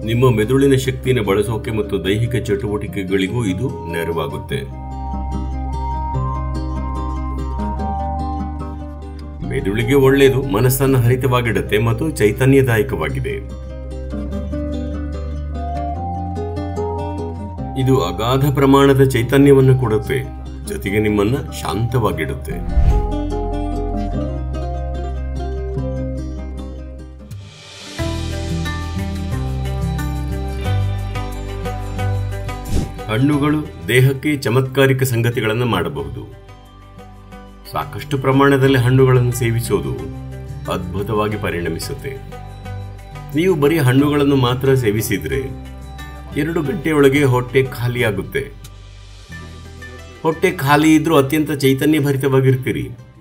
ನಿಮ್ಮ ಮೆದುಳಿನ ಶಕ್ತಿಯನ್ನು ಬಳಸೋಕೆ ಮತ್ತು ದೈಹಿಕ ಚಟುವಟಿಕೆಗಳಿಗೂ ಇದು ನೆರವಾಗುತ್ತೆ. ಮೆದುಳಿಗೆ ಒಳ್ಳೆಯದು, ಮನಸ್ಸನ್ನು ಹರಿತವಾಗಿಡುತ್ತೆ ಮತ್ತು ಚೈತನ್ಯದಾಯಕವಾಗಿದೆ. ಇದು ಅಗಾಧ ಪ್ರಮಾಣದ ಚೈತನ್ಯವನ್ನು ಕೊಡುತ್ತೆ, ಜೊತೆಗೆ ನಿಮ್ಮನ್ನ ಶಾಂತವಾಗಿಡುತ್ತೆ. ಹಣ್ಣುಗಳು ದೇಹಕ್ಕೆ ಚಮತ್ಕಾರಿಕ ಸಂಗತಿಗಳನ್ನು ಮಾಡಬಹುದು. ಸಾಕಷ್ಟು ಪ್ರಮಾಣದಲ್ಲಿ ಹಣ್ಣುಗಳನ್ನು ಸೇವಿಸೋದು ಅದ್ಭುತವಾಗಿ ಪರಿಣಮಿಸುತ್ತೆ. ನೀವು ಬರೀ ಹಣ್ಣುಗಳನ್ನು ಮಾತ್ರ ಸೇವಿಸಿದ್ರೆ 2 ಗಂಟೆಯೊಳಗೆ ಹೊಟ್ಟೆ ಖಾಲಿಯಾಗುತ್ತೆ. ಹೊಟ್ಟೆ ಖಾಲಿ ಇದ್ರೂ ಅತ್ಯಂತ ಚೈತನ್ಯ ಭರಿತವಾಗಿರ್ತೀರಿ.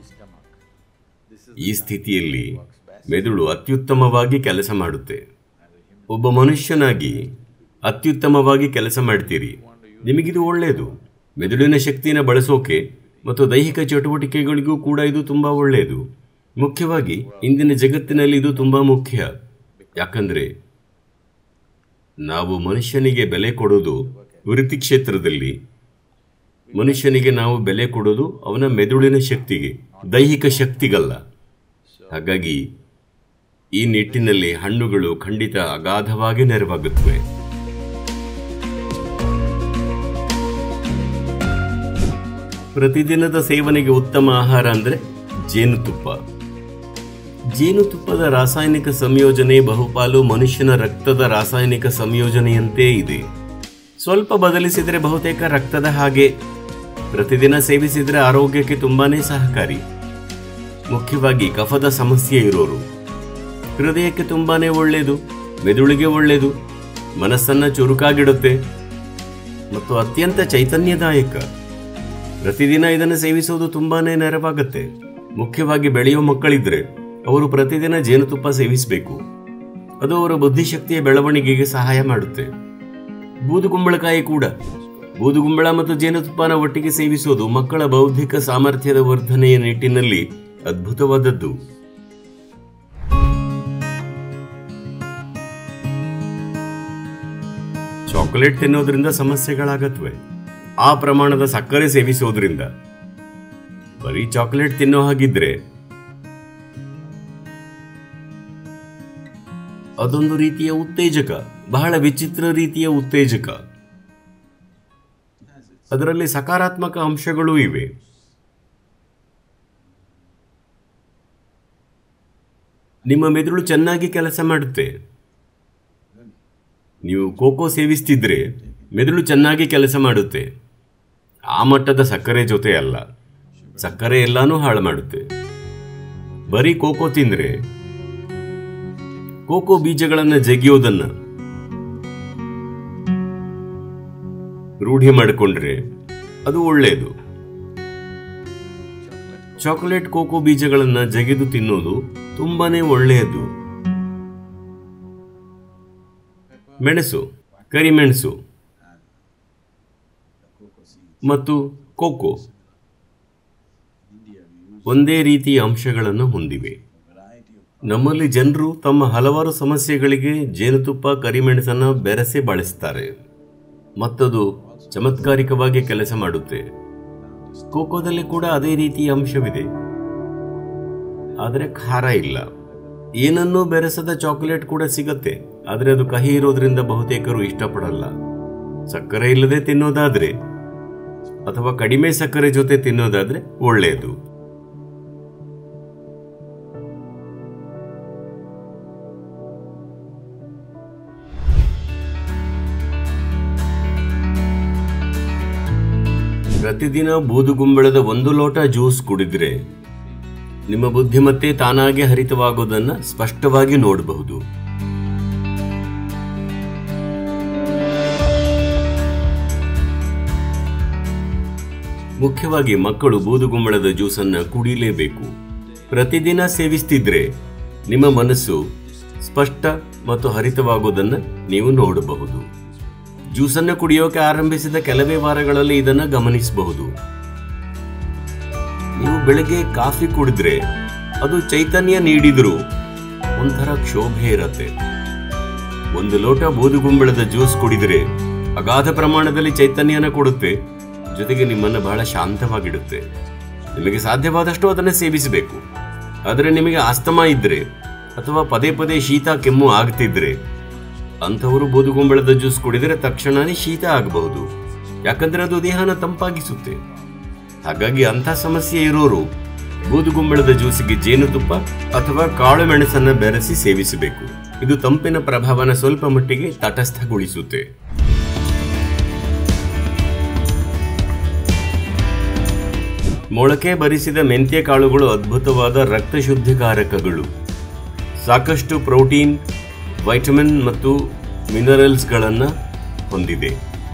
ಈ ಸ್ಥಿತಿಯಲ್ಲಿ ಮೆದುಳು ಅತ್ಯುತ್ತಮವಾಗಿ ಕೆಲಸ ಮಾಡುತ್ತೆ. ಒಬ್ಬ ಮನುಷ್ಯನಾಗಿ ಅತ್ಯುತ್ತಮವಾಗಿ ಕೆಲಸ ಮಾಡ್ತೀರಿ. ನಿಮಗಿದು ಒಳ್ಳೆಯದು. ಮೆದುಳಿನ ಶಕ್ತಿಯನ್ನು ಬಳಸೋಕೆ ಮತ್ತು ದೈಹಿಕ ಚಟುವಟಿಕೆಗಳಿಗೂ ಕೂಡ ಇದು ತುಂಬಾ ಒಳ್ಳೆಯದು. ಮುಖ್ಯವಾಗಿ ಇಂದಿನ ಜಗತ್ತಿನಲ್ಲಿ ಇದು ತುಂಬಾ ಮುಖ್ಯ. ಯಾಕಂದ್ರೆ ನಾವು ಮನುಷ್ಯನಿಗೆ ಬೆಲೆ ಕೊಡೋದು ವೃತ್ತಿ ಕ್ಷೇತ್ರದಲ್ಲಿ, ಮನುಷ್ಯನಿಗೆ ನಾವು ಬೆಲೆ ಕೊಡೋದು ಅವನ ಮೆದುಳಿನ ಶಕ್ತಿಗೆ, ದೈಹಿಕ ಶಕ್ತಿಗಲ್ಲ. ಹಾಗಾಗಿ ಈ ನಿಟ್ಟಿನಲ್ಲಿ ಹಣ್ಣುಗಳು ಖಂಡಿತ ಅಗಾಧವಾಗಿ ನೆರವಾಗುತ್ತವೆ. ಪ್ರತಿದಿನದ ಸೇವನೆಗೆ ಉತ್ತಮ ಆಹಾರ ಅಂದ್ರೆ ಜೇನುತುಪ್ಪ. ಜೇನುತುಪ್ಪದ ರಾಸಾಯನಿಕ ಸಂಯೋಜನೆ ಬಹುಪಾಲು ಮನುಷ್ಯನ ರಕ್ತದ ರಾಸಾಯನಿಕ ಸಂಯೋಜನೆಯಂತೆ ಇದೆ. ಸ್ವಲ್ಪ ಬದಲಿಸಿದರೆ ಬಹುತೇಕ ರಕ್ತದ ಹಾಗೆ. ಪ್ರತಿದಿನ ಸೇವಿಸಿದರೆ ಆರೋಗ್ಯಕ್ಕೆ ತುಂಬಾನೇ ಸಹಕಾರಿ. ಮುಖ್ಯವಾಗಿ ಕಫದ ಸಮಸ್ಯೆ ಇರೋರು. ಹೃದಯಕ್ಕೆ ತುಂಬಾನೇ ಒಳ್ಳೆಯದು, ಮೆದುಳಿಗೆ ಒಳ್ಳೆಯದು, ಮನಸ್ಸನ್ನ ಚುರುಕಾಗಿಡುತ್ತೆ ಮತ್ತು ಅತ್ಯಂತ ಚೈತನ್ಯದಾಯಕ. ಪ್ರತಿದಿನ ಇದನ್ನು ಸೇವಿಸುವುದು ತುಂಬಾನೇ ನೆರವಾಗುತ್ತೆ. ಮುಖ್ಯವಾಗಿ ಬೆಳೆಯುವ ಮಕ್ಕಳಿದ್ರೆ ಅವರು ಪ್ರತಿದಿನ ಜೇನುತುಪ್ಪ ಸೇವಿಸಬೇಕು. ಅದು ಅವರ ಬುದ್ಧಿಶಕ್ತಿಯ ಬೆಳವಣಿಗೆಗೆ ಸಹಾಯ ಮಾಡುತ್ತೆ. ಬೂದುಗುಂಬಳಕಾಯಿ ಕೂಡ. ಬೂದುಗುಂಬಳ ಮತ್ತು ಜೇನುತುಪ್ಪನ ಒಟ್ಟಿಗೆ ಸೇವಿಸೋದು ಮಕ್ಕಳ ಬೌದ್ಧಿಕ ಸಾಮರ್ಥ್ಯದ ವರ್ಧನೆಯ ನಿಟ್ಟಿನಲ್ಲಿ ಅದ್ಭುತವಾದದ್ದು. ಚಾಕೊಲೇಟ್ ತಿನ್ನೋದ್ರಿಂದ ಸಮಸ್ಯೆಗಳಾಗತ್ವೆ. ಆ ಪ್ರಮಾಣದ ಸಕ್ಕರೆ ಸೇವಿಸೋದ್ರಿಂದ. ಬರೀ ಚಾಕೊಲೇಟ್ ತಿನ್ನೋ ಹಾಗಿದ್ರೆ ಅದೊಂದು ರೀತಿಯ ಉತ್ತೇಜಕ, ಬಹಳ ವಿಚಿತ್ರ ರೀತಿಯ ಉತ್ತೇಜಕ. ಅದರಲ್ಲಿ ಸಕಾರಾತ್ಮಕ ಅಂಶಗಳೂ ಇವೆ. ನಿಮ್ಮ ಮೆದುಳು ಚೆನ್ನಾಗಿ ಕೆಲಸ ಮಾಡುತ್ತೆ. ನೀವು ಕೋಕೋ ಸೇವಿಸ್ತಿದ್ರೆ ಮೆದುಳು ಚೆನ್ನಾಗಿ ಕೆಲಸ ಮಾಡುತ್ತೆ. ಆ ಮಟ್ಟದ ಸಕ್ಕರೆ ಜೊತೆ ಅಲ್ಲ. ಸಕ್ಕರೆ ಎಲ್ಲಾನು ಹಾಳು ಮಾಡುತ್ತೆ. ಬರೀ ಕೋಕೋ ತಿಂದ್ರೆ, ಕೋಕೋ ಬೀಜಗಳನ್ನ ಜಗಿಯೋದನ್ನ ರೂಢಿ ಮಾಡಿಕೊಂಡ್ರೆ ಅದು ಒಳ್ಳೆಯದು. ಚಾಕೊಲೇಟ್ ಕೋಕೋ ಬೀಜಗಳನ್ನ ಜಗಿದು ತಿನ್ನೋದು ತುಂಬಾನೇ ಒಳ್ಳೆಯದು. ಮೆಣಸು, ಕರಿಮೆಣಸು ಮತ್ತು ಕೋಕೋ ಒಂದೇ ರೀತಿಯ ಅಂಶಗಳನ್ನು ಹೊಂದಿವೆ. ನಮ್ಮಲ್ಲಿ ಜನರು ತಮ್ಮ ಹಲವಾರು ಸಮಸ್ಯೆಗಳಿಗೆ ಜೇನುತುಪ್ಪ, ಕರಿಮೆಣಸನ್ನು ಬೆರೆಸಿ ಬಳಸ್ತಾರೆ ಮತ್ತದು ಚಮತ್ಕಾರಿಕವಾಗಿ ಕೆಲಸ ಮಾಡುತ್ತೆ. ಕೋಕೋದಲ್ಲಿ ಕೂಡ ಅದೇ ರೀತಿಯ ಅಂಶವಿದೆ, ಆದರೆ ಖಾರ ಇಲ್ಲ. ಏನನ್ನೂ ಬೆರೆಸದ ಚಾಕೊಲೇಟ್ ಕೂಡ ಸಿಗತ್ತೆ, ಆದರೆ ಅದು ಕಹಿ ಇರೋದ್ರಿಂದ ಬಹುತೇಕರು ಇಷ್ಟಪಡಲ್ಲ. ಸಕ್ಕರೆ ಇಲ್ಲದೆ ತಿನ್ನೋದಾದ್ರೆ ಅಥವಾ ಕಡಿಮೆ ಸಕ್ಕರೆ ಜೊತೆ ತಿನ್ನೋದಾದ್ರೆ ಒಳ್ಳೆಯದು. ಪ್ರತಿದಿನ ಬೂದುಗುಂಬಳದ 1 ಲೋಟ ಜ್ಯೂಸ್ ಕುಡಿದ್ರೆ ನಿಮ್ಮ ಬುದ್ಧಿಮತ್ತೆ ತಾನಾಗೆ ಹರಿತವಾಗೋದನ್ನ ಸ್ಪಷ್ಟವಾಗಿ ನೋಡಬಹುದು. ಮುಖ್ಯವಾಗಿ ಮಕ್ಕಳು ಬೂದುಗುಂಬಳದ ಜ್ಯೂಸನ್ನ ಕುಡಿಯಲೇಬೇಕು. ಪ್ರತಿದಿನ ಸೇವಿಸ್ತಿದ್ರೆ ನಿಮ್ಮ ಮನಸ್ಸು ಸ್ಪಷ್ಟ ಮತ್ತು ಹರಿತವಾಗೋದನ್ನ ನೀವು ನೋಡಬಹುದು. ಜ್ಯೂಸನ್ನು ಕುಡಿಯೋಕೆ ಆರಂಭಿಸಿದ ಕೆಲವೇ ವಾರಗಳಲ್ಲಿ ಇದನ್ನ ಗಮನಿಸಬಹುದು. ನೀವು ಬೆಳಗ್ಗೆ ಕಾಫಿ ಕುಡಿದ್ರೆ ಅದು ಚೈತನ್ಯ ನೀಡಿದ್ರೂ ಒಂಥರ ಕ್ಷೋಭೆ ಇರತ್ತೆ. ಒಂದು ಲೋಟ ಬೂದುಗುಂಬಳದ ಜ್ಯೂಸ್ ಕುಡಿದರೆ ಅಗಾಧ ಪ್ರಮಾಣದಲ್ಲಿ ಚೈತನ್ಯನ ಕೊಡುತ್ತೆ, ಜೊತೆಗೆ ನಿಮ್ಮನ್ನು ಬಹಳ ಶಾಂತವಾಗಿಡುತ್ತೆ. ನಿಮಗೆ ಸಾಧ್ಯವಾದಷ್ಟು ಅದನ್ನು ಸೇವಿಸಬೇಕು. ಆದರೆ ನಿಮಗೆ ಆಸ್ತಮಾ ಇದ್ರೆ ಅಥವಾ ಪದೇ ಪದೇ ಶೀತ ಕೆಮ್ಮು ಆಗ್ತಿದ್ರೆ ಅಂಥವರು ಬೂದುಗುಂಬಳದ ಜ್ಯೂಸ್ ಕುಡಿದರೆ ತಕ್ಷಣನೇ ಶೀತ ಆಗಬಹುದು, ಯಾಕಂದ್ರೆ ಅದು ದೇಹನ ತಂಪಾಗಿಸುತ್ತೆ. ಹಾಗಾಗಿ ಅಂಥ ಸಮಸ್ಯೆ ಇರೋರು ಬೂದುಗುಂಬಳದ ಜ್ಯೂಸಿಗೆ ಜೇನುತುಪ್ಪ ಅಥವಾ ಕಾಳು ಮೆಣಸನ್ನ ಬೆರೆಸಿ ಸೇವಿಸಬೇಕು. ಇದು ತಂಪಿನ ಪ್ರಭಾವನ ಸ್ವಲ್ಪ ಮಟ್ಟಿಗೆ ತಟಸ್ಥಗೊಳಿಸುತ್ತೆ. ಮೊಳಕೆ ಬರಿಸಿದ ಮೆಂತ್ಯ ಕಾಳುಗಳು ಅದ್ಭುತವಾದ ರಕ್ತ ಶುದ್ಧಿಕಾರಕಗಳು. ಸಾಕಷ್ಟು ಪ್ರೋಟೀನ್, ವೈಟಮಿನ್ ಮತ್ತು ಮಿನರಲ್ಸ್ಗಳನ್ನು ಹೊಂದಿದೆ.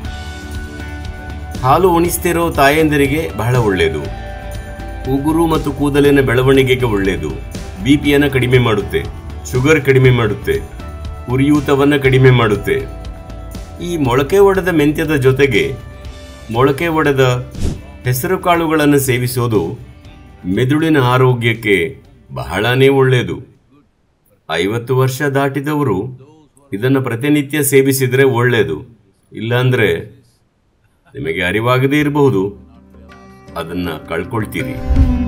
ಹಾಲು ಉಣಿಸ್ತಿರೋ ತಾಯಂದಿರಿಗೆ ಬಹಳ ಒಳ್ಳೆಯದು. ಉಗುರು ಮತ್ತು ಕೂದಲಿನ ಬೆಳವಣಿಗೆಗೆ ಒಳ್ಳೆಯದು. ಬಿಪಿಯನ್ನು ಕಡಿಮೆ ಮಾಡುತ್ತೆ, ಶುಗರ್ ಕಡಿಮೆ ಮಾಡುತ್ತೆ, ಉರಿಯೂತವನ್ನು ಕಡಿಮೆ ಮಾಡುತ್ತೆ. ಈ ಮೊಳಕೆ ಒಡೆದ ಮೆಂತ್ಯದ ಜೊತೆಗೆ ಮೊಳಕೆ ಒಡೆದ ಹೆಸರು ಕಾಳುಗಳನ್ನು ಸೇವಿಸೋದು ಮೆದುಳಿನ ಆರೋಗ್ಯಕ್ಕೆ ಬಹಳನೇ ಒಳ್ಳೆಯದು. 50 ವರ್ಷ ದಾಟಿದವರು ಇದನ್ನು ಪ್ರತಿನಿತ್ಯ ಸೇವಿಸಿದರೆ ಒಳ್ಳೆಯದು. ಇಲ್ಲಾಂದ್ರೆ ನಿಮಗೆ ಅರಿವಾಗದೇ ಇರಬಹುದು, ಅದನ್ನು ಕಳ್ಕೊಳ್ತೀರಿ.